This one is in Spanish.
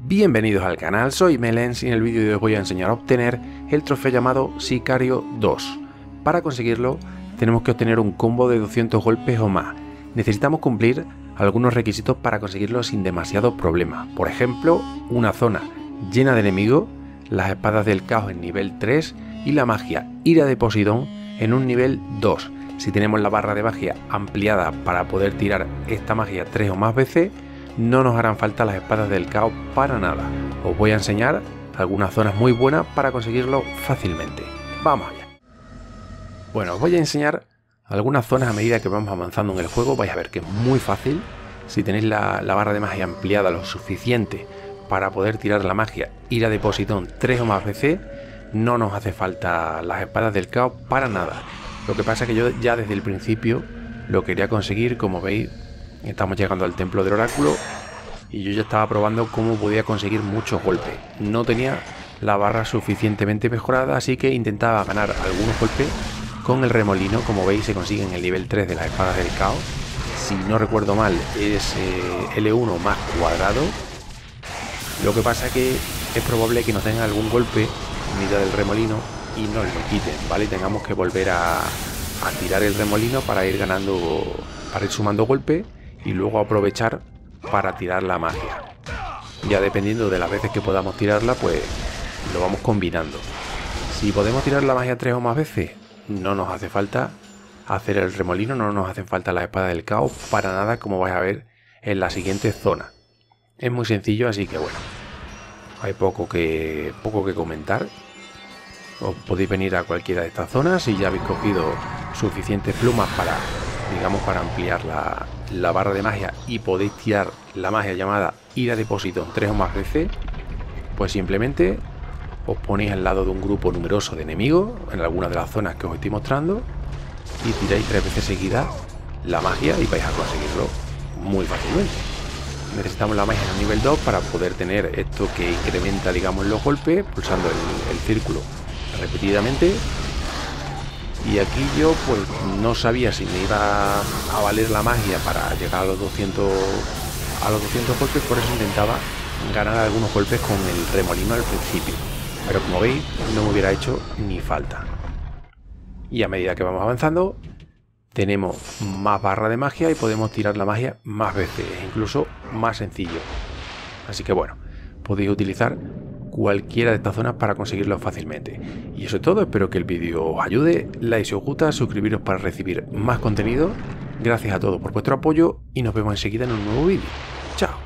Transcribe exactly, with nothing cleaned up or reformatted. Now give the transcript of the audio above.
Bienvenidos al canal, soy Melens y en el vídeo de hoy os voy a enseñar a obtener el trofeo llamado Sicario dos. Para conseguirlo tenemos que obtener un combo de doscientos golpes o más. Necesitamos cumplir algunos requisitos para conseguirlo sin demasiado problema. Por ejemplo, una zona llena de enemigos, las espadas del caos en nivel tres y la magia Ira de Poseidón en un nivel dos. Si tenemos la barra de magia ampliada para poder tirar esta magia tres o más veces, no nos harán falta las espadas del caos para nada. Os voy a enseñar algunas zonas muy buenas para conseguirlo fácilmente. Vamos allá. Bueno, os voy a enseñar algunas zonas a medida que vamos avanzando en el juego. Vais a ver que es muy fácil. Si tenéis la, la barra de magia ampliada lo suficiente para poder tirar la magia Ira de Poseidón tres o más veces, no nos hace falta las espadas del caos para nada. Lo que pasa es que yo ya desde el principio lo quería conseguir. Como veis, estamos llegando al templo del oráculo y yo ya estaba probando cómo podía conseguir muchos golpes. No tenía la barra suficientemente mejorada, así que intentaba ganar algunos golpes con el remolino. Como veis, se consigue en el nivel tres de las espadas del caos. Si no recuerdo mal, es eh, L uno más cuadrado. Lo que pasa es que es probable que nos den algún golpe en mitad del remolino y nos lo quiten, ¿vale? Tengamos que volver a, a tirar el remolino para ir ganando, para ir sumando golpes y luego aprovechar para tirar la magia. Ya dependiendo de las veces que podamos tirarla, pues lo vamos combinando. Si podemos tirar la magia tres o más veces, no nos hace falta hacer el remolino, no nos hacen falta las espadas del caos para nada, como vais a ver en la siguiente zona. Es muy sencillo, así que bueno, hay poco que, poco que comentar. Os podéis venir a cualquiera de estas zonas si ya habéis cogido suficientes plumas para, digamos, para ampliar la, la barra de magia y podéis tirar la magia llamada Ira de Poseidón tres o más veces. Pues simplemente os ponéis al lado de un grupo numeroso de enemigos en alguna de las zonas que os estoy mostrando y tiráis tres veces seguidas la magia y vais a conseguirlo muy fácilmente. Necesitamos la magia en el nivel dos para poder tener esto que incrementa, digamos, los golpes, pulsando el, el círculo repetidamente. Y aquí yo pues no sabía si me iba a valer la magia para llegar a los doscientos a los doscientos golpes, por eso intentaba ganar algunos golpes con el remolino al principio, pero como veis no me hubiera hecho ni falta. Y a medida que vamos avanzando tenemos más barra de magia y podemos tirar la magia más veces, incluso más sencillo. Así que bueno, podéis utilizar cualquiera de estas zonas para conseguirlo fácilmente. Y eso es todo, espero que el vídeo os ayude, like si os gusta, suscribiros para recibir más contenido. Gracias a todos por vuestro apoyo y nos vemos enseguida en un nuevo vídeo. Chao.